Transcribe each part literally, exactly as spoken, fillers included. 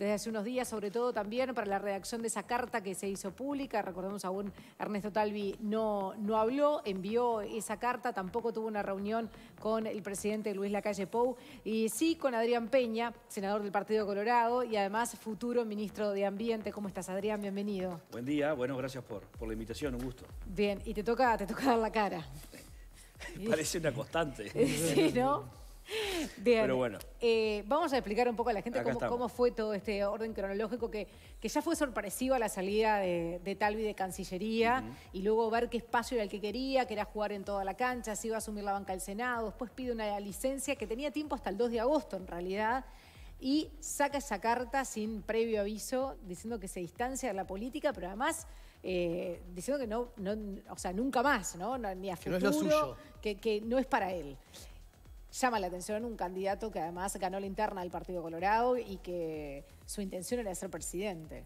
desde hace unos días, sobre todo también para la redacción de esa carta que se hizo pública. Recordemos, aún Ernesto Talvi no, no habló, envió esa carta, tampoco tuvo una reunión con el presidente Luis Lacalle Pou, y sí con Adrián Peña, senador del Partido Colorado y además futuro ministro de Ambiente. ¿Cómo estás, Adrián? Bienvenido. Buen día, bueno, gracias por, por la invitación, un gusto. Bien, y te toca, te toca dar la cara. Parece una constante. Sí, ¿no? Bien, pero bueno. Eh, vamos a explicar un poco a la gente cómo, estamos. cómo fue todo este orden cronológico que, que ya fue sorpresivo a la salida de, de Talvi de Cancillería, uh-huh. y luego ver qué espacio era el que quería, que era jugar en toda la cancha, si iba a asumir la banca del Senado, después pide una licencia que tenía tiempo hasta el dos de agosto en realidad, y saca esa carta sin previo aviso diciendo que se distancia de la política, pero además eh, diciendo que no, no, o sea, nunca más, ¿no? No, ni a futuro, que no es lo suyo. Que, que no es para él. Llama la atención un candidato que además ganó la interna del Partido Colorado y que su intención era ser presidente.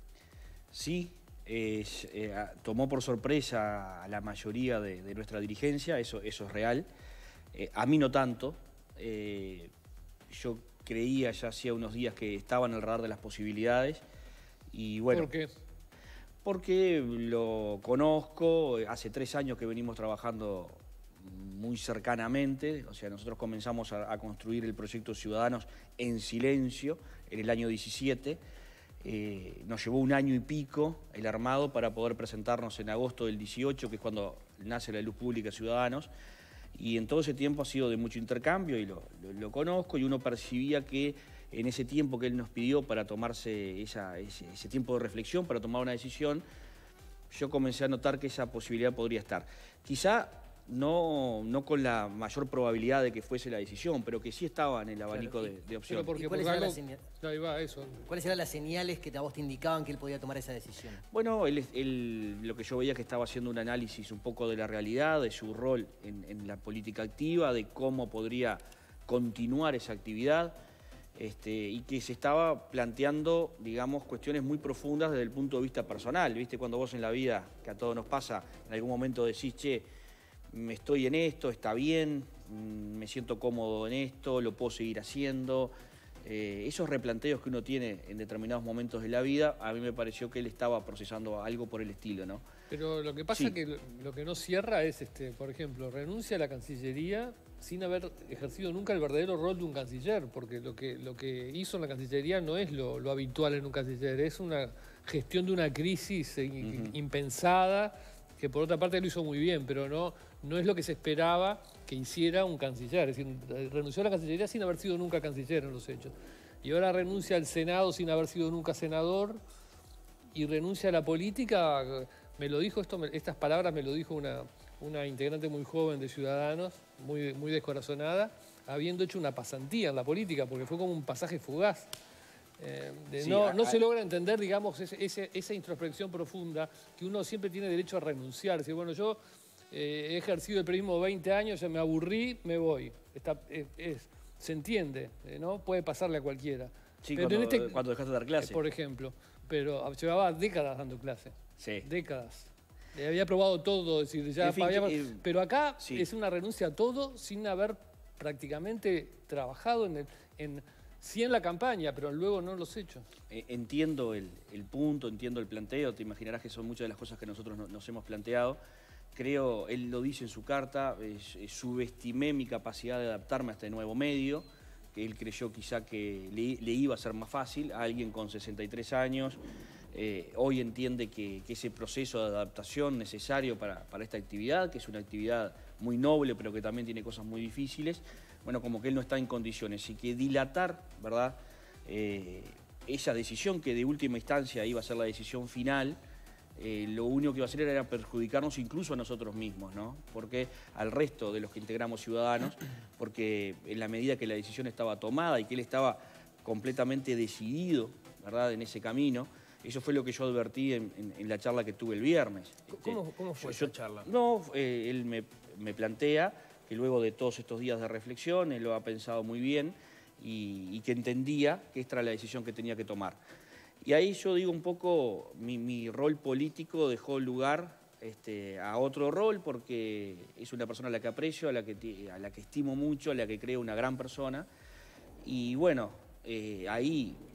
Sí, eh, eh, tomó por sorpresa a la mayoría de, de nuestra dirigencia, eso, eso es real. Eh, a mí no tanto. Eh, yo creía ya hacía unos días que estaba en el radar de las posibilidades. Y bueno, ¿por qué? Porque lo conozco, hace tres años que venimos trabajando muy cercanamente, o sea, nosotros comenzamos a, a construir el proyecto Ciudadanos en silencio en el año diecisiete, eh, nos llevó un año y pico el armado para poder presentarnos en agosto del dieciocho, que es cuando nace la luz pública Ciudadanos, y en todo ese tiempo ha sido de mucho intercambio y lo, lo, lo conozco, y uno percibía que en ese tiempo que él nos pidió para tomarse esa, ese, ese tiempo de reflexión, para tomar una decisión, yo comencé a notar que esa posibilidad podría estar. Quizá No, no con la mayor probabilidad de que fuese la decisión, pero que sí estaba en el abanico claro, de, de opciones. Porque, ¿Cuáles, porque eran algo... las Ahí va, eso. ¿Cuáles eran las señales que a vos te indicaban que él podía tomar esa decisión? Bueno, él, él, lo que yo veía que estaba haciendo un análisis un poco de la realidad, de su rol en, en la política activa, de cómo podría continuar esa actividad, este, y que se estaba planteando, digamos, cuestiones muy profundas desde el punto de vista personal. ¿Viste? Cuando vos en la vida, que a todos nos pasa, en algún momento decís, che, me estoy en esto, está bien, me siento cómodo en esto, lo puedo seguir haciendo. Eh, esos replanteos que uno tiene en determinados momentos de la vida, a mí me pareció que él estaba procesando algo por el estilo, ¿no? Pero lo que pasa sí. es que lo, lo que no cierra es, este, por ejemplo, renuncia a la Cancillería sin haber ejercido nunca el verdadero rol de un canciller, porque lo que, lo que hizo en la Cancillería no es lo, lo habitual en un canciller, es una gestión de una crisis uh-huh. impensada, que por otra parte lo hizo muy bien, pero no, no es lo que se esperaba que hiciera un canciller. Es decir, renunció a la Cancillería sin haber sido nunca canciller en los hechos. Y ahora renuncia al Senado sin haber sido nunca senador, y renuncia a la política. Me lo dijo, esto, estas palabras me lo dijo una, una integrante muy joven de Ciudadanos, muy, muy descorazonada, habiendo hecho una pasantía en la política, porque fue como un pasaje fugaz. Eh, de sí, no, a, no se logra entender, digamos, ese, ese, esa introspección profunda que uno siempre tiene derecho a renunciar. Decir, bueno, yo eh, he ejercido el periodismo veinte años, ya me aburrí, me voy. Está, es, es, se entiende, eh, ¿no? Puede pasarle a cualquiera. Sí, pero cuando, en este, cuando dejaste de dar clase. Eh, por ejemplo, pero llevaba décadas dando clase. Sí. Décadas. Eh, había probado todo, es decir, ya en fin, había, que, eh, pero acá sí. es una renuncia a todo sin haber prácticamente trabajado en el... En, sí en la campaña, pero luego no en los hechos. Entiendo el, el punto, entiendo el planteo, te imaginarás que son muchas de las cosas que nosotros no, nos hemos planteado. Creo, él lo dice en su carta, es, es, subestimé mi capacidad de adaptarme a este nuevo medio, que él creyó quizá que le, le iba a ser más fácil a alguien con sesenta y tres años. Eh, hoy entiende que, que ese proceso de adaptación necesario para, para esta actividad, que es una actividad muy noble, pero que también tiene cosas muy difíciles, bueno, como que él no está en condiciones, y que dilatar, ¿verdad?, eh, esa decisión que de última instancia iba a ser la decisión final, eh, lo único que iba a hacer era perjudicarnos incluso a nosotros mismos, ¿no? Porque al resto de los que integramos Ciudadanos, porque en la medida que la decisión estaba tomada y que él estaba completamente decidido, ¿verdad?, en ese camino. Eso fue lo que yo advertí en, en, en la charla que tuve el viernes. ¿Cómo, cómo fue yo, esa charla? No, eh, él me, me plantea que luego de todos estos días de reflexión, él lo ha pensado muy bien y, y que entendía que esta era la decisión que tenía que tomar. Y ahí yo digo un poco, mi, mi rol político dejó lugar este, a otro rol, porque es una persona a la que aprecio, a la que, a la que estimo mucho, a la que creo una gran persona. Y bueno, eh, ahí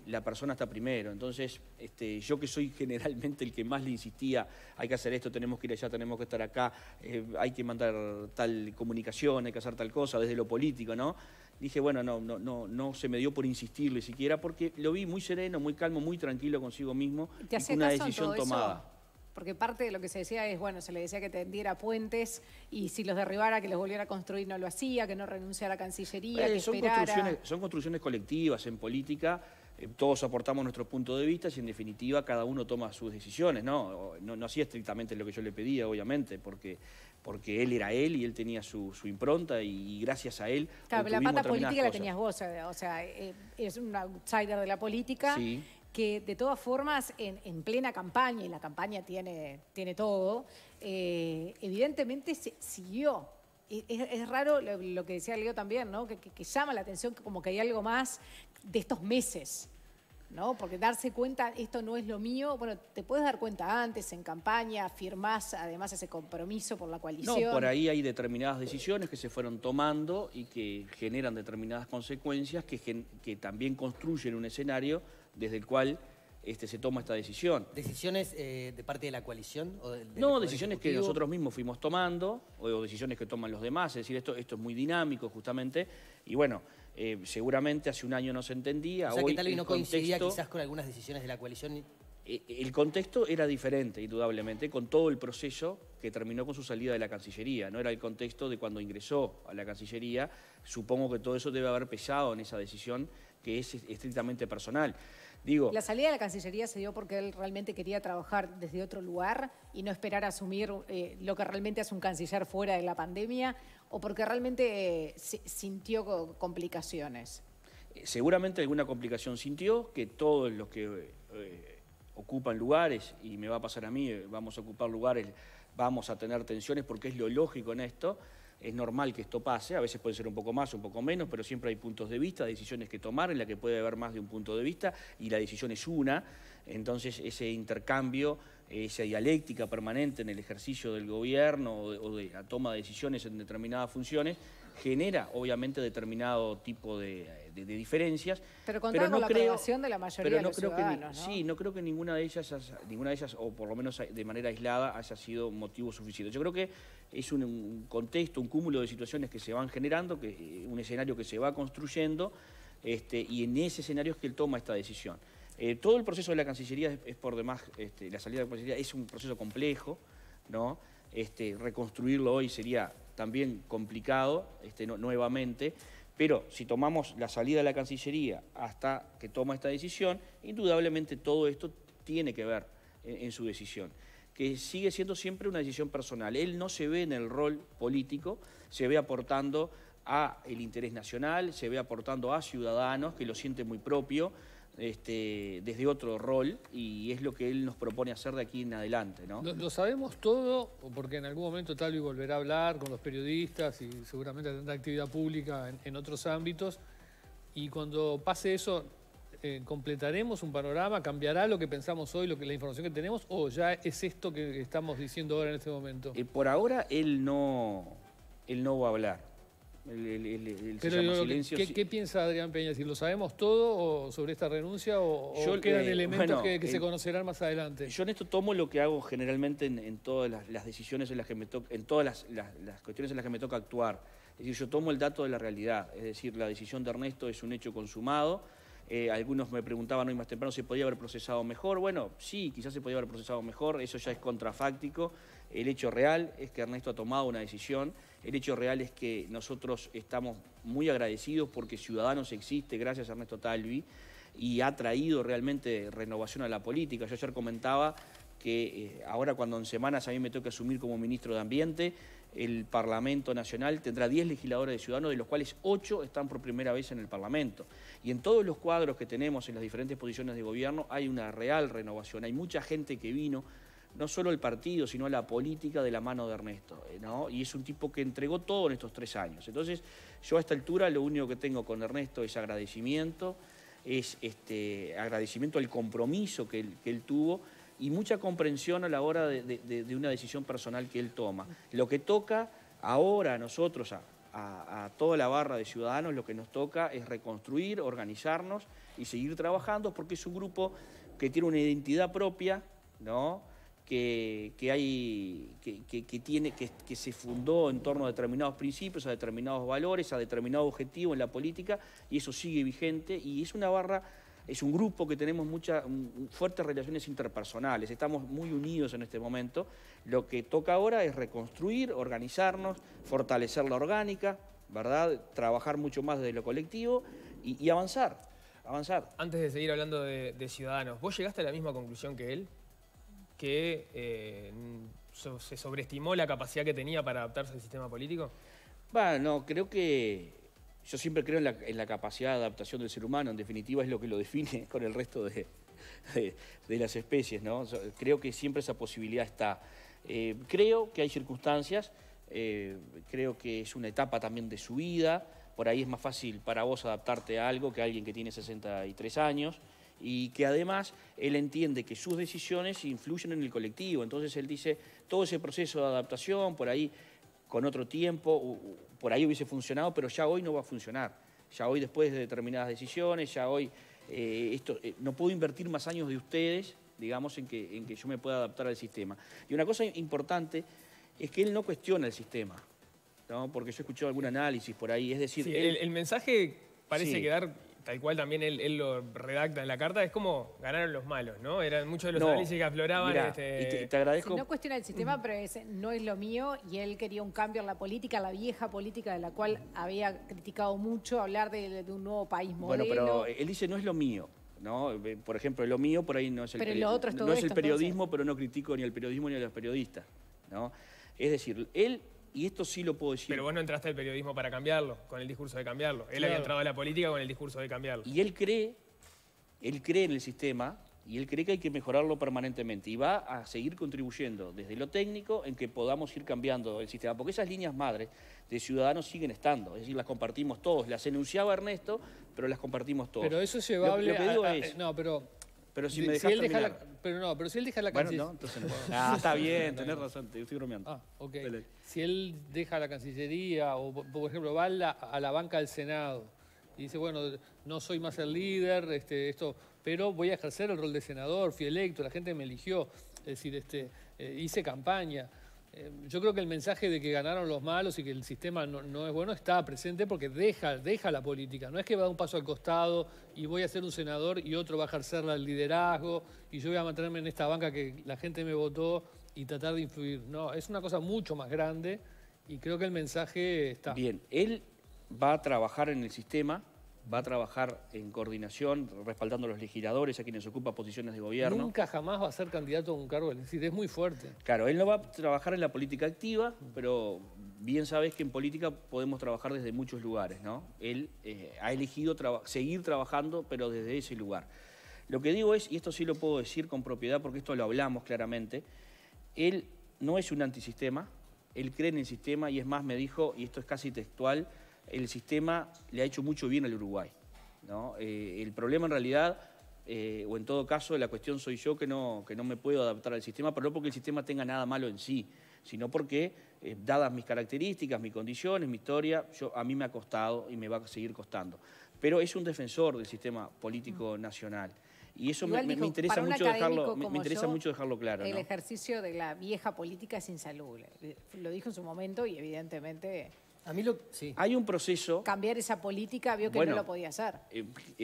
la persona está primero. Entonces, este, yo que soy generalmente el que más le insistía, hay que hacer esto, tenemos que ir allá, tenemos que estar acá, eh, hay que mandar tal comunicación, hay que hacer tal cosa, desde lo político, ¿no? Dije, bueno, no, no, no, no se me dio por insistirle siquiera, porque lo vi muy sereno, muy calmo, muy tranquilo consigo mismo, ¿Te y con una decisión tomada. Eso? Porque parte de lo que se decía es, bueno, se le decía que tendiera puentes y si los derribara, que los volviera a construir, no lo hacía, que no renunciara a Cancillería, Eh, que son, esperara. construcciones, son construcciones colectivas en política, eh, todos aportamos nuestro punto de vista y en definitiva cada uno toma sus decisiones, ¿no? No, no hacía estrictamente lo que yo le pedía, obviamente, porque, porque él era él y él tenía su, su impronta y, y gracias a él Claro, la obtuvimos pata política determinadas la tenías vos, eh, o sea, eh, es un outsider de la política. Sí. Que de todas formas, en, en plena campaña, y la campaña tiene, tiene todo, eh, evidentemente se siguió. Es, es raro lo, lo que decía Leo también, ¿no? Que, que, que llama la atención que como que hay algo más de estos meses, ¿no? Porque darse cuenta, esto no es lo mío, bueno, te puedes dar cuenta antes, en campaña, firmás además ese compromiso por la coalición. No, por ahí hay determinadas decisiones que se fueron tomando y que generan determinadas consecuencias que, gen, que también construyen un escenario desde el cual este, se toma esta decisión. ¿Decisiones eh, de parte de la coalición? O del, del no, decisiones Ejecutivo? que nosotros mismos fuimos tomando, o, o decisiones que toman los demás, es decir, esto, esto es muy dinámico justamente, y bueno, eh, seguramente hace un año no se entendía. O sea, hoy que tal vez no contexto, coincidía quizás con algunas decisiones de la coalición. Eh, el contexto era diferente, indudablemente, con todo el proceso que terminó con su salida de la Cancillería. No era el contexto de cuando ingresó a la Cancillería. Supongo que todo eso debe haber pesado en esa decisión que es estrictamente personal. Digo, la salida de la Cancillería se dio porque él realmente quería trabajar desde otro lugar y no esperar a asumir eh, lo que realmente hace un canciller fuera de la pandemia, o porque realmente eh, sintió complicaciones. Seguramente alguna complicación sintió, que todos los que eh, ocupan lugares, y me va a pasar a mí, vamos a ocupar lugares, vamos a tener tensiones porque es lo lógico en esto. Es normal que esto pase, a veces puede ser un poco más, un poco menos, pero siempre hay puntos de vista, decisiones que tomar en la que puede haber más de un punto de vista y la decisión es una. Entonces ese intercambio, esa dialéctica permanente en el ejercicio del gobierno o de, o de la toma de decisiones en determinadas funciones genera obviamente determinado tipo de, de, de diferencias. Pero contaba pero no con la creo, aprobación de la mayoría pero de no los creo ciudadanos, que, ¿no? Sí, no creo que ninguna de ellas, ninguna de ellas, o por lo menos de manera aislada, haya sido motivo suficiente. Yo creo que es un, un contexto, un cúmulo de situaciones que se van generando, que, un escenario que se va construyendo, este, y en ese escenario es que él toma esta decisión. Eh, todo el proceso de la Cancillería es, es por demás, este, la salida de la Cancillería es un proceso complejo, ¿no? Este, reconstruirlo hoy sería también complicado, este, no, nuevamente, pero si tomamos la salida de la Cancillería hasta que toma esta decisión, indudablemente todo esto tiene que ver en, en su decisión, que sigue siendo siempre una decisión personal. Él no se ve en el rol político, se ve aportando a el interés nacional, se ve aportando a ciudadanos que lo sienten muy propio, Este, desde otro rol, y es lo que él nos propone hacer de aquí en adelante, ¿no? Lo, lo sabemos todo, porque en algún momento Talvi volverá a hablar con los periodistas y seguramente tendrá actividad pública en, en otros ámbitos, y cuando pase eso, eh, ¿completaremos un panorama? ¿Cambiará lo que pensamos hoy, lo que, la información que tenemos, o ya es esto que estamos diciendo ahora en este momento? Eh, por ahora él no, él no va a hablar. El, el, el, el Pero se llama yo, silencio. ¿qué, ¿Qué piensa Adrián Peña? ¿Si lo sabemos todo o sobre esta renuncia o, Yo, o quedan eh, elementos bueno, que, que eh, se conocerán más adelante? Yo en esto tomo lo que hago generalmente en, en todas las, las decisiones en las que me toca, en todas las, las, las cuestiones en las que me toca actuar. Es decir, yo tomo el dato de la realidad, es decir, la decisión de Ernesto es un hecho consumado. Eh, algunos me preguntaban hoy más temprano si podía haber procesado mejor. Bueno, sí, quizás se podía haber procesado mejor, eso ya es contrafáctico. El hecho real es que Ernesto ha tomado una decisión. El hecho real es que nosotros estamos muy agradecidos porque Ciudadanos existe gracias a Ernesto Talvi y ha traído realmente renovación a la política. Yo ayer comentaba que eh, ahora cuando en semanas a mí me toca asumir como ministro de Ambiente, el Parlamento Nacional tendrá diez legisladores de Ciudadanos, de los cuales ocho están por primera vez en el Parlamento. Y en todos los cuadros que tenemos en las diferentes posiciones de gobierno hay una real renovación. Hay mucha gente que vino, no solo el partido, sino la política de la mano de Ernesto, ¿no? Y es un tipo que entregó todo en estos tres años. Entonces, yo a esta altura lo único que tengo con Ernesto es agradecimiento, es este, agradecimiento al compromiso que él, que él tuvo y mucha comprensión a la hora de, de, de una decisión personal que él toma. Lo que toca ahora a nosotros, a, a, a toda la barra de Ciudadanos, lo que nos toca es reconstruir, organizarnos y seguir trabajando porque es un grupo que tiene una identidad propia, ¿no? Que, que, hay, que, que, que, tiene, que, que se fundó en torno a determinados principios, a determinados valores, a determinado objetivo en la política, y eso sigue vigente, y es una barra, es un grupo que tenemos muchas fuertes relaciones interpersonales, estamos muy unidos en este momento. Lo que toca ahora es reconstruir, organizarnos, fortalecer la orgánica, ¿verdad? Trabajar mucho más desde lo colectivo y, y avanzar, avanzar. Antes de seguir hablando de, de Ciudadanos, ¿vos llegaste a la misma conclusión que él? ¿Que eh, so, se sobreestimó la capacidad que tenía para adaptarse al sistema político? Bueno, creo que yo siempre creo en la, en la capacidad de adaptación del ser humano, en definitiva es lo que lo define con el resto de, de, de las especies, ¿no? Creo que siempre esa posibilidad está. Eh, creo que hay circunstancias, eh, creo que es una etapa también de su vida, por ahí es más fácil para vos adaptarte a algo que a alguien que tiene sesenta y tres años, y que además él entiende que sus decisiones influyen en el colectivo. Entonces él dice, todo ese proceso de adaptación, por ahí con otro tiempo, por ahí hubiese funcionado, pero ya hoy no va a funcionar. Ya hoy, después de determinadas decisiones, ya hoy eh, esto, eh, no puedo invertir más años de ustedes, digamos, en que, en que yo me pueda adaptar al sistema. Y una cosa importante es que él no cuestiona el sistema, ¿no? Porque yo he escuchado algún análisis por ahí, es decir... Sí, él, el, el mensaje parece sí. quedar... tal cual también él, él lo redacta en la carta, es como ganaron los malos, ¿no? Eran muchos de los No, análisis que afloraban. mirá, este... y te, te agradezco... Si no cuestiona el sistema, pero es, no es lo mío, y él quería un cambio en la política, la vieja política de la cual había criticado mucho, hablar de, de un nuevo país modelo. Bueno, pero él dice, no es lo mío, ¿no? Por ejemplo, lo mío por ahí no es el, pero lo otro es todo no es esto, el periodismo, entonces. pero no critico ni al periodismo ni a los periodistas, ¿no? Es decir, él... Y esto sí lo puedo decir. Pero vos no entraste al periodismo para cambiarlo, con el discurso de cambiarlo. Él Claro. había entrado a la política con el discurso de cambiarlo. Y él cree, él cree en el sistema y él cree que hay que mejorarlo permanentemente. Y va a seguir contribuyendo desde lo técnico en que podamos ir cambiando el sistema. Porque esas líneas madres de Ciudadanos siguen estando. Es decir, las compartimos todos. Las enunciaba Ernesto, pero las compartimos todos. Pero eso es llevable Lo, lo que digo a, a- es... No, pero... Pero si si- me si dejas él deja terminar. la, pero no, pero si él deja la Bueno, Cancillería... no, entonces no. Ah, está bien, tenés razón, te estoy bromeando. Ah, ok. Dale. Si él deja la Cancillería o, por ejemplo, va a la, a la banca del Senado y dice, bueno, no soy más el líder, este, esto, pero voy a ejercer el rol de senador, fui electo, la gente me eligió, es decir, este, eh, hice campaña. Eh, yo creo que el mensaje de que ganaron los malos y que el sistema no, no es bueno está presente porque deja, deja la política. No es que va un paso al costado y voy a ser un senador y otro va a ejercer el liderazgo y yo voy a mantenerme en esta banca que la gente me votó y tratar de influir. No, es una cosa mucho más grande y creo que el mensaje está. Bien, él va a trabajar en el sistema, va a trabajar en coordinación, respaldando a los legisladores, a quienes ocupan posiciones de gobierno. Nunca jamás va a ser candidato a un cargo, es decir, es muy fuerte. Claro, él no va a trabajar en la política activa, pero bien sabes que en política podemos trabajar desde muchos lugares, ¿no? Él eh, ha elegido traba- seguir trabajando, pero desde ese lugar. Lo que digo es, y esto sí lo puedo decir con propiedad porque esto lo hablamos claramente, él no es un antisistema, él cree en el sistema y es más, me dijo, y esto es casi textual, el sistema le ha hecho mucho bien al Uruguay, ¿no? Eh, el problema en realidad, eh, o en todo caso, la cuestión soy yo que no, que no me puedo adaptar al sistema, pero no porque el sistema tenga nada malo en sí, sino porque, eh, dadas mis características, mis condiciones, mi historia, yo, a mí me ha costado y me va a seguir costando. Pero es un defensor del sistema político nacional. Y eso me, Igual me- dijo, me interesa, para un mucho dejarlo, académico me, me como interesa yo, mucho dejarlo claro, el ¿no? ejercicio de la vieja política es insalubre. Lo dijo en su momento y evidentemente A mí lo... Sí. Hay un proceso... cambiar esa política vio que Bueno, no lo podía hacer. Eh,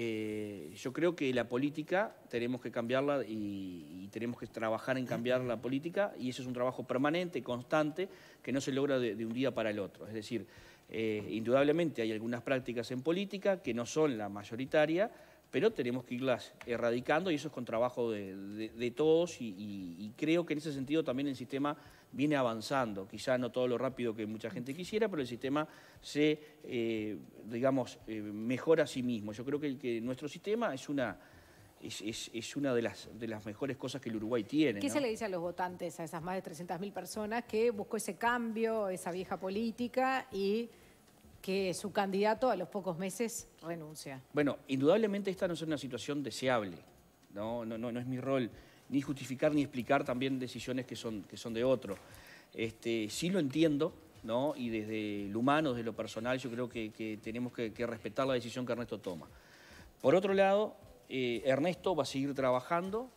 eh, yo creo que la política tenemos que cambiarla y, y tenemos que trabajar en cambiar la política y eso es un trabajo permanente, constante, que no se logra de, de un día para el otro. Es decir, eh, indudablemente hay algunas prácticas en política que no son la mayoritaria, pero tenemos que irlas erradicando y eso es con trabajo de, de- de todos y, y- y creo que en ese sentido también el sistema viene avanzando, quizá no todo lo rápido que mucha gente quisiera, pero el sistema se, eh, digamos, eh, mejora a sí mismo. Yo creo que, que nuestro sistema es una, es, es- es una de, las, de las mejores cosas que el Uruguay tiene, ¿Qué ¿no? se le dice a los votantes, a esas más de trescientas mil personas que buscó ese cambio, esa vieja política y que su candidato a los pocos meses renuncia? Bueno, indudablemente esta no es una situación deseable, ¿no? No, no, no es mi rol ni justificar ni explicar también decisiones que son, que son de otro. Este, sí lo entiendo, ¿no? Y desde lo humano, desde lo personal, yo creo que, que tenemos que, que respetar la decisión que Ernesto toma. Por otro lado, eh, Ernesto va a seguir trabajando,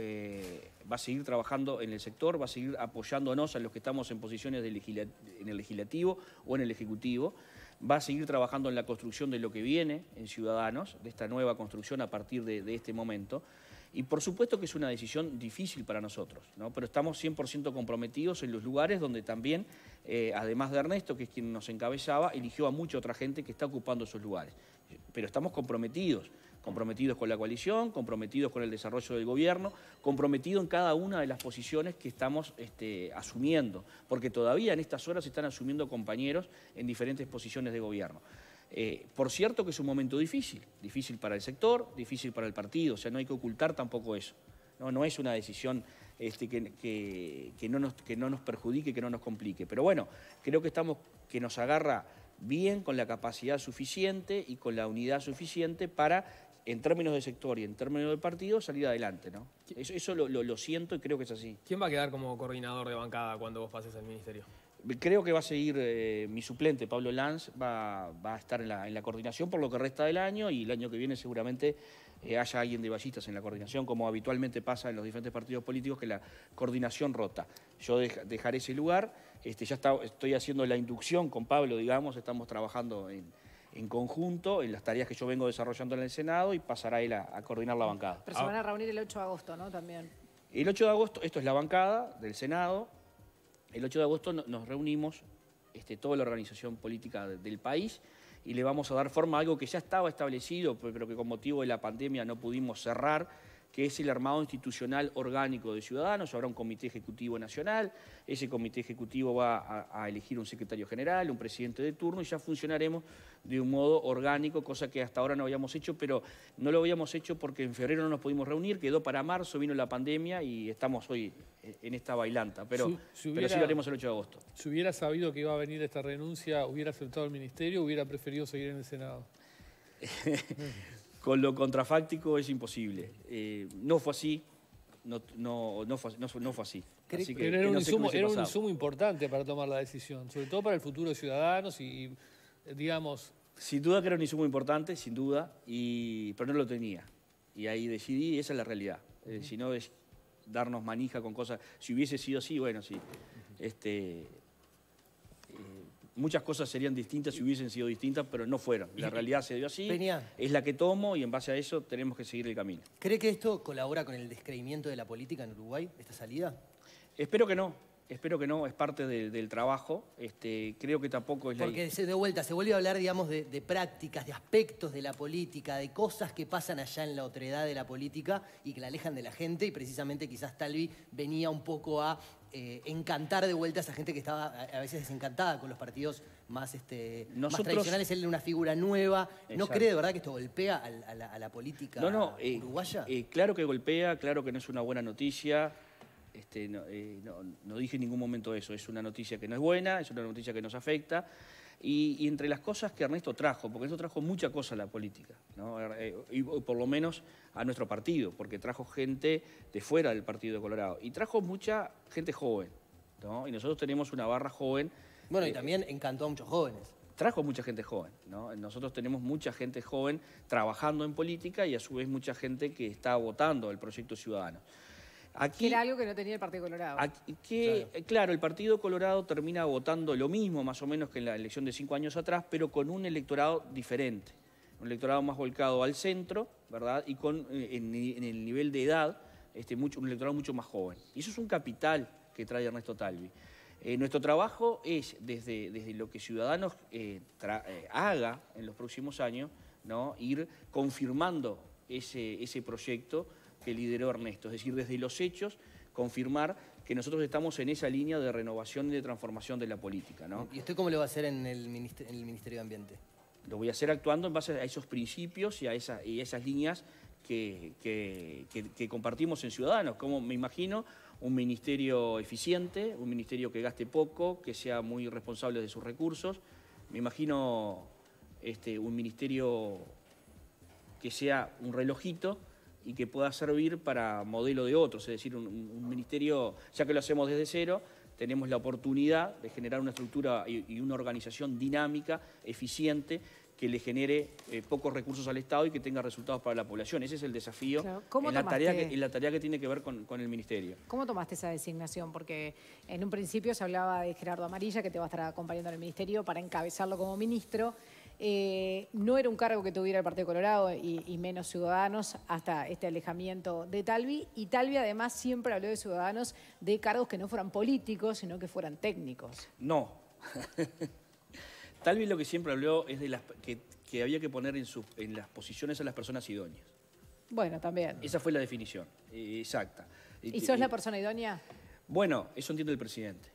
eh, va a seguir trabajando en el sector, va a seguir apoyándonos a los que estamos en posiciones de legisla- en el legislativo o en el ejecutivo, va a seguir trabajando en la construcción de lo que viene en Ciudadanos, de esta nueva construcción a partir de, de este momento. Y por supuesto que es una decisión difícil para nosotros, ¿no? Pero estamos cien por ciento comprometidos en los lugares donde también, eh, además de Ernesto, que es quien nos encabezaba, eligió a mucha otra gente que está ocupando esos lugares. Pero estamos comprometidos, comprometidos con la coalición, comprometidos con el desarrollo del gobierno, comprometidos en cada una de las posiciones que estamos este, asumiendo, porque todavía en estas horas se están asumiendo compañeros en diferentes posiciones de gobierno. Eh, por cierto que es un momento difícil, difícil para el sector, difícil para el partido, o sea, no hay que ocultar tampoco eso. No, no es una decisión este, que, que, que, no nos, que no nos perjudique, que no nos complique. Pero bueno, creo que, estamos, que nos agarra bien, con la capacidad suficiente y con la unidad suficiente para, en términos de sector y en términos del partido, salir adelante, ¿no? Eso, eso lo, lo, lo siento y creo que es así. ¿Quién va a quedar como coordinador de bancada cuando vos pases al ministerio? Creo que va a seguir eh, mi suplente, Pablo Lanz, va, va a estar en la, en la coordinación por lo que resta del año, y el año que viene seguramente eh, haya alguien de Ballistas en la coordinación, como habitualmente pasa en los diferentes partidos políticos, que la coordinación rota. Yo dej, dejaré ese lugar, este, ya está, estoy haciendo la inducción con Pablo, digamos, estamos trabajando en, en conjunto en las tareas que yo vengo desarrollando en el Senado, y pasará él a, a coordinar la bancada. Pero se van a reunir el ocho de agosto, ¿no? También. El ocho de agosto, esto es la bancada del Senado. El ocho de agosto nos reunimos este, toda la organización política del país y le vamos a dar forma a algo que ya estaba establecido, pero que con motivo de la pandemia no pudimos cerrar, que es el armado institucional orgánico de Ciudadanos. Habrá un comité ejecutivo nacional, ese comité ejecutivo va a, a elegir un secretario general, un presidente de turno, y ya funcionaremos de un modo orgánico, cosa que hasta ahora no habíamos hecho, pero no lo habíamos hecho porque en febrero no nos pudimos reunir, quedó para marzo, vino la pandemia y estamos hoy en esta bailanta, pero, Si- si hubiera- pero sí lo haremos el ocho de agosto. Si hubiera sabido que iba a venir esta renuncia, ¿hubiera aceptado el ministerio o hubiera preferido seguir en el Senado? Con lo contrafáctico es imposible. Eh, no fue así, no, no, no, fue, no, fue- no fue así. Cre- Así que, Pero que era, un no sé qué insumo, hubiese era un pasado. insumo importante para tomar la decisión, sobre todo para el futuro de Ciudadanos y, y, digamos, Sin duda que era un insumo importante, sin duda, y, pero no lo tenía. Y ahí decidí, y esa es la realidad. Eh, si no es darnos manija con cosas. Si hubiese sido así, bueno, sí. Este, eh, muchas cosas serían distintas si hubiesen sido distintas, pero no fueron. La realidad se dio así, Peña. es la que tomo, y en base a eso tenemos que seguir el camino. ¿Cree que esto colabora con el descreimiento de la política en Uruguay, esta salida? Espero que no, espero que no, es parte de- del trabajo. Este, creo que tampoco es la... Porque se, de vuelta, se vuelve a hablar, digamos, de, de prácticas, de aspectos de la política, de cosas que pasan allá en la otredad de la política y que la alejan de la gente, y precisamente quizás Talvi venía un poco a eh, encantar de vuelta a esa gente que estaba a, a veces desencantada con los partidos más, este, más Nosotros- tradicionales. Él era una figura nueva. ¿No Exacto. cree de verdad que esto golpea al- a, la, a la política No, no, eh, uruguaya? eh, claro que golpea, claro que no es una buena noticia. Este, no, eh, no, no dije en ningún momento eso, es una noticia que no es buena, es una noticia que nos afecta. Y, y entre las cosas que Ernesto trajo, porque Ernesto trajo mucha cosa a la política, ¿no? Eh, y por lo menos a nuestro partido, porque trajo gente de fuera del Partido de Colorado. Y trajo mucha gente joven, ¿no? Y nosotros tenemos una barra joven. Bueno, y eh, también encantó a muchos jóvenes. Trajo mucha gente joven, ¿no? Nosotros tenemos mucha gente joven trabajando en política y a su vez mucha gente que está votando el proyecto Ciudadano. Que Aquí, era algo que no tenía el Partido Colorado. aquí- que, eh, claro, el Partido Colorado termina votando lo mismo más o menos que en la elección de cinco años atrás, pero con un electorado diferente. Un electorado más volcado al centro, ¿verdad? Y con eh, en, en el nivel de edad, este, mucho, un electorado mucho más joven. Y eso es un capital que trae Ernesto Talvi. Eh, nuestro trabajo es, desde, desde lo que Ciudadanos eh, tra- eh, haga en los próximos años, ¿no? Ir confirmando ese, ese proyecto que lideró Ernesto. Es decir, desde los hechos, confirmar que nosotros estamos en esa línea de renovación y de transformación de la política, ¿no? ¿Y usted cómo lo va a hacer en el, minister- en el Ministerio de Ambiente? Lo voy a hacer actuando en base a esos principios y a, esa- y a esas líneas que, que- que- que compartimos en Ciudadanos. Como me imagino un ministerio eficiente, un ministerio que gaste poco, que sea muy responsable de sus recursos. Me imagino este, un ministerio que sea un relojito y que pueda servir para modelo de otros. Es decir, un, un ministerio, ya que lo hacemos desde cero, tenemos la oportunidad de generar una estructura y, y una organización dinámica, eficiente, que que le genere eh, pocos recursos al Estado y que tenga resultados para la población. Ese es el desafío Claro. ¿Cómo en, la tomaste- tarea que, en la tarea que tiene que ver con, con el Ministerio. ¿Cómo tomaste esa designación? Porque en un principio se hablaba de Gerardo Amarilla, que te va a estar acompañando en el Ministerio para encabezarlo como ministro. Eh, no era un cargo que tuviera el Partido Colorado y, y menos Ciudadanos hasta este alejamiento de Talvi. Y Talvi además siempre habló de Ciudadanos de cargos que no fueran políticos, sino que fueran técnicos. No. Tal vez lo que siempre habló es de las que, que había que poner en, sus, en las posiciones a las personas idóneas. Bueno, también. Esa fue la definición, eh, exacta. ¿Y sos la persona idónea? Bueno, eso entiende el presidente.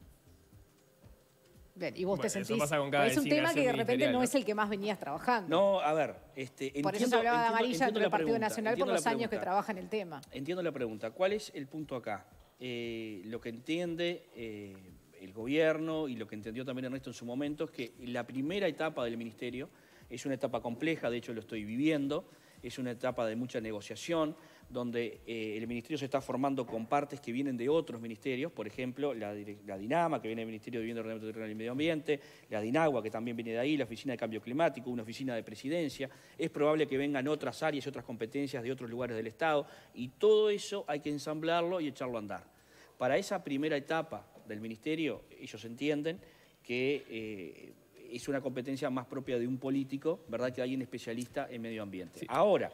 Bien, y vos Bueno, te eso sentís... pasa con cada es un tema que de designación repente no ministerial, es el que más venías trabajando. No, a ver, este, Por eso entiendo- se hablaba de entiendo- Amarilla entiendo dentro la del Partido pregunta, Nacional por entiendo los la años que pregunta. trabaja en el tema. Entiendo la pregunta. ¿Cuál es el punto acá? Eh, lo que entiende eh, el gobierno y lo que entendió también Ernesto en su momento es que la primera etapa del ministerio es una etapa compleja, de hecho lo estoy viviendo, es una etapa de mucha negociación, donde eh, el ministerio se está formando con partes que vienen de otros ministerios, por ejemplo, la, dire- la DINAMA, que viene del Ministerio de Vivienda, Ordenamiento Territorial y Medio Ambiente, la DINAGUA, que también viene de ahí, la Oficina de Cambio Climático, una oficina de presidencia. Es probable que vengan otras áreas y otras competencias de otros lugares del Estado, y todo eso hay que ensamblarlo y echarlo a andar. Para esa primera etapa del ministerio, ellos entienden que eh, es una competencia más propia de un político, ¿verdad?, que alguien especialista en medio ambiente. Sí. Ahora,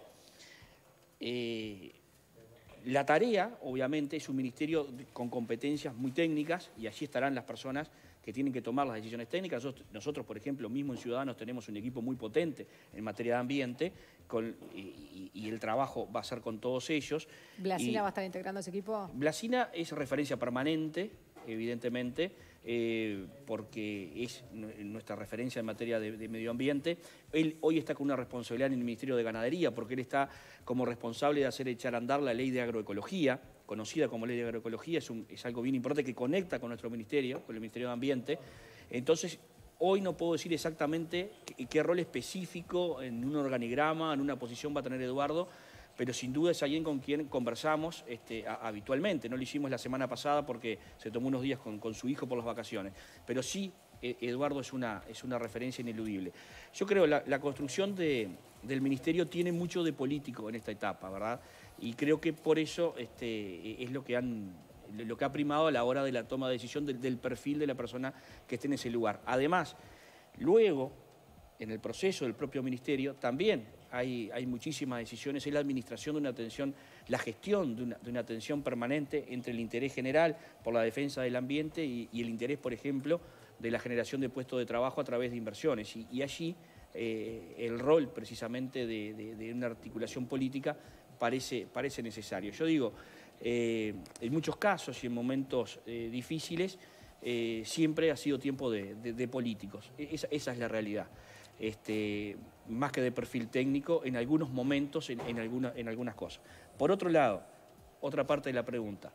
eh, la tarea, obviamente, es un ministerio con competencias muy técnicas y allí estarán las personas que tienen que tomar las decisiones técnicas. Nosotros, nosotros, por ejemplo, mismo en Ciudadanos tenemos un equipo muy potente en materia de ambiente con, y, y- y el trabajo va a ser con todos ellos. ¿Blasina Y va a estar integrando ese equipo? Blasina es referencia permanente, evidentemente, eh, porque es n- nuestra referencia en materia de, de medio ambiente. Él hoy está con una responsabilidad en el Ministerio de Ganadería, porque él está como responsable de hacer echar a andar la ley de agroecología, conocida como ley de agroecología, es, un- es algo bien importante que conecta con nuestro ministerio, con el Ministerio de Ambiente. Entonces, hoy no puedo decir exactamente qué, qué rol específico en un organigrama, en una posición va a tener Eduardo, pero sin duda es alguien con quien conversamos este, a- habitualmente. No lo hicimos la semana pasada porque se tomó unos días con, con su hijo por las vacaciones, pero sí, eh, Eduardo es una, es una referencia ineludible. Yo creo que la, la construcción de- del ministerio tiene mucho de político en esta etapa, ¿verdad? Y creo que por eso este, es lo que han... lo que ha primado a la hora de la toma de decisión del, del perfil de la persona que esté en ese lugar. Además, luego, en el proceso del propio ministerio, también hay, hay muchísimas decisiones, es la administración de una atención, la gestión de una, de una atención permanente entre el interés general por la defensa del ambiente y, y el interés, por ejemplo, de la generación de puestos de trabajo a través de inversiones. Y, y allí eh, el rol precisamente de, de- de una articulación política parece, parece necesario. Yo digo, eh, en muchos casos y en momentos eh, difíciles, eh, siempre ha sido tiempo de, de- de políticos. E- Esa, esa es la realidad. Este, más que de perfil técnico, en algunos momentos, en, en, alguna- en algunas cosas. Por otro lado, otra parte de la pregunta.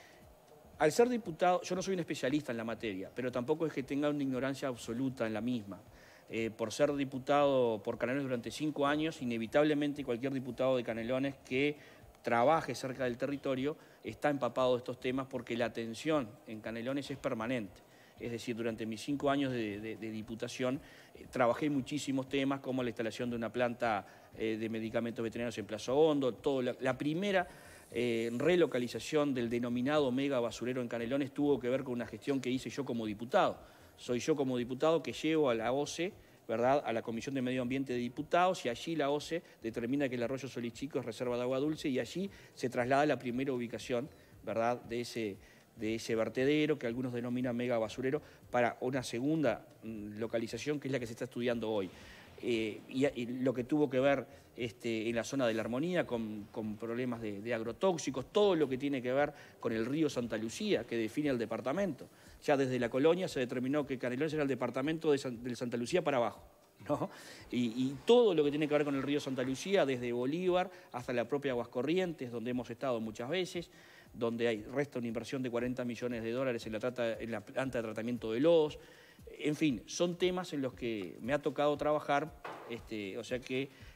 Al ser diputado, yo no soy un especialista en la materia, pero tampoco es que tenga una ignorancia absoluta en la misma. Eh, por ser diputado por Canelones durante cinco años, inevitablemente cualquier diputado de Canelones que trabaje cerca del territorio está empapado de estos temas porque la atención en Canelones es permanente. Es decir, durante mis cinco años de, de- de diputación eh, trabajé muchísimos temas como la instalación de una planta eh, de medicamentos veterinarios en Plaza Hondo, todo la, la primera eh, relocalización del denominado mega basurero en Canelones tuvo que ver con una gestión que hice yo como diputado. Soy yo como diputado que llevo a la O C E, ¿verdad?, a la Comisión de Medio Ambiente de Diputados, y allí la O C E determina que el arroyo Solichico es reserva de agua dulce y allí se traslada la primera ubicación, ¿verdad?, de ese, de ese vertedero que algunos denominan mega basurero para una segunda mm, localización que es la que se está estudiando hoy. Eh, y, y lo que tuvo que ver este, en la zona de la Armonía con, con problemas de, de agrotóxicos, todo lo que tiene que ver con el río Santa Lucía que define el departamento. Ya desde la colonia se determinó que Canelones era el departamento de San- del Santa Lucía para abajo, ¿no? Y, y todo lo que tiene que ver con el río Santa Lucía, desde Bolívar hasta la propia Aguascorrientes, donde hemos estado muchas veces, donde hay, resta una inversión de cuarenta millones de dólares en la, trata, en la planta de tratamiento de lodos. En fin, son temas en los que me ha tocado trabajar, este, o sea que eh,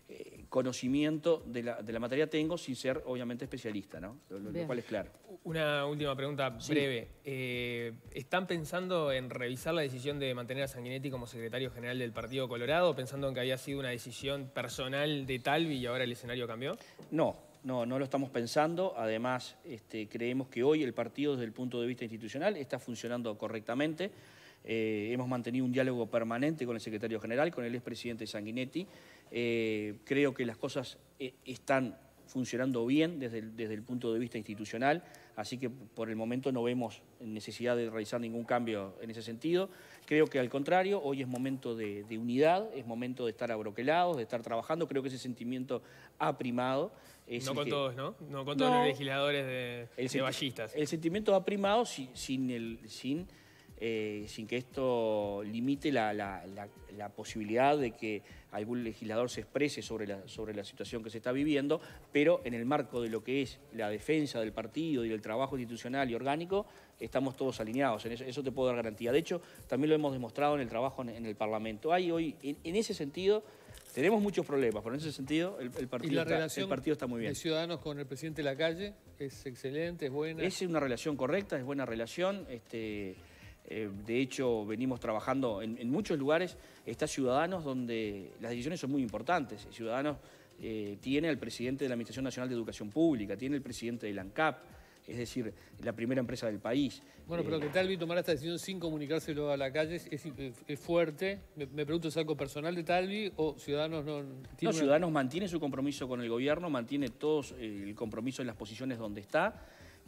conocimiento de la, de la materia tengo sin ser obviamente especialista, ¿no? Lo, lo cual es claro. Una última pregunta Sí. breve. Eh, ¿Están pensando en revisar la decisión de mantener a Sanguinetti como secretario general del Partido Colorado, pensando en que había sido una decisión personal de Talvi y ahora el escenario cambió? No, no, no lo estamos pensando. Además, este, creemos que hoy el partido desde el punto de vista institucional está funcionando correctamente. Eh, hemos mantenido un diálogo permanente con el secretario general, con el expresidente Sanguinetti. Eh, creo que las cosas eh, están funcionando bien desde el, desde el punto de vista institucional, así que por el momento no vemos necesidad de realizar ningún cambio en ese sentido. Creo que al contrario, hoy es momento de, de unidad, es momento de estar abroquelados, de estar trabajando. Creo que ese sentimiento ha primado. Es No el con que, todos, ¿no? No con todos No. los legisladores de, el, de senti- ballistas. el sentimiento ha primado sin, sin, el, sin, eh, sin que esto limite la, la, la, la posibilidad de que algún legislador se exprese sobre la, sobre la situación que se está viviendo, pero en el marco de lo que es la defensa del partido y del trabajo institucional y orgánico, estamos todos alineados, en eso, eso te puedo dar garantía. De hecho, también lo hemos demostrado en el trabajo en, en el Parlamento. Hay hoy, en, en ese sentido, tenemos muchos problemas, pero en ese sentido el, el, ¿Y partido, la está, relación el partido está muy bien. de Ciudadanos con el presidente Lacalle es excelente, es buena? Es una relación correcta, es buena relación. Este, eh, de hecho, venimos trabajando en, en muchos lugares. Está Ciudadanos donde las decisiones son muy importantes. Ciudadanos eh, tiene al presidente de la Administración Nacional de Educación Pública, tiene el presidente del ANCAP, es decir, la primera empresa del país. Bueno, pero Eh, que Talvi tomara esta decisión sin comunicárselo a Lacalle es, es, es fuerte. Me, me pregunto, ¿es algo personal de Talvi o Ciudadanos no tiene No, una- Ciudadanos mantiene su compromiso con el gobierno, mantiene todos eh, el compromiso en las posiciones donde está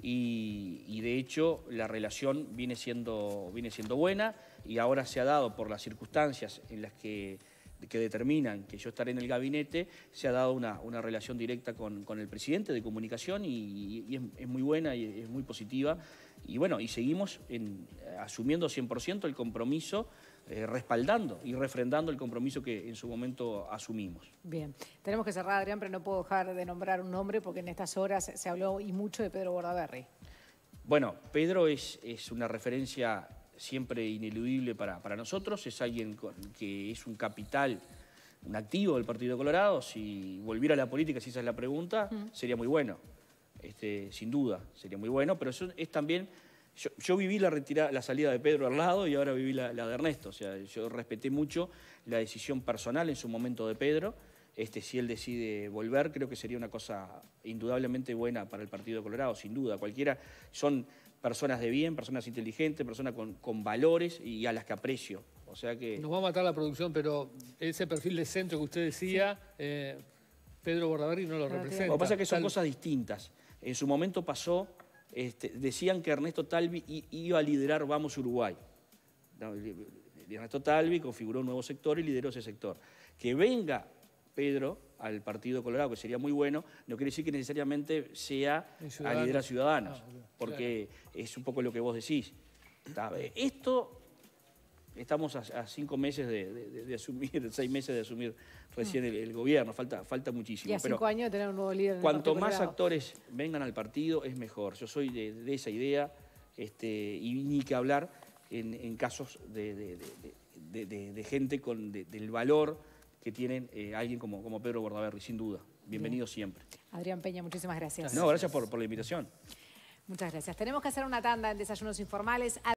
y, y de hecho la relación viene siendo, viene siendo buena y ahora se ha dado por las circunstancias en las que, que determinan que yo estaré en el gabinete, se ha dado una, una relación directa con, con el presidente de comunicación y, y es, es muy buena y es muy positiva. Y bueno, y seguimos en, asumiendo cien por ciento el compromiso, eh, respaldando y refrendando el compromiso que en su momento asumimos. Bien, tenemos que cerrar, Adrián, pero no puedo dejar de nombrar un nombre porque en estas horas se habló y mucho de Pedro Bordaberry. Bueno, Pedro es, es una referencia siempre ineludible para, para nosotros, es alguien con, que es un capital, un activo del Partido Colorado. Si volviera a la política, si esa es la pregunta, mm. sería muy bueno. Este, sin duda, sería muy bueno, pero eso es también... Yo, yo viví la, retirada, la salida de Pedro al lado y ahora viví la, la de Ernesto. O sea, yo respeté mucho la decisión personal en su momento de Pedro. Este, si él decide volver, creo que sería una cosa indudablemente buena para el Partido Colorado, sin duda. Cualquiera, son personas de bien, personas inteligentes, personas con, con valores y a las que aprecio. O sea que... Nos va a matar la producción, pero ese perfil de centro que usted decía, sí. eh, Pedro Bordaberry no lo representa. Lo que pasa es que son Tal... cosas distintas. En su momento pasó, este, decían que Ernesto Talvi iba a liderar Vamos Uruguay. Ernesto Talvi configuró un nuevo sector y lideró ese sector. Que venga Pedro al Partido Colorado, que sería muy bueno, no quiere decir que necesariamente sea a liderar Ciudadanos, ah, porque claro. Es un poco lo que vos decís. Esto, estamos a, a cinco meses de, de, de asumir, seis meses de asumir recién el, el gobierno, falta, falta muchísimo. Y a cinco pero años de tener un nuevo líder. En cuanto el más Colorado. actores vengan al partido, es mejor. Yo soy de, de esa idea, este, y ni que hablar en, en casos de, de, de, de, de gente con de, del valor que tienen eh, alguien como, como Pedro Bordaberry, sin duda. Bienvenido Bien. siempre. Adrián Peña, muchísimas gracias. No, gracias por, por la invitación. Muchas gracias. Tenemos que hacer una tanda en Desayunos Informales.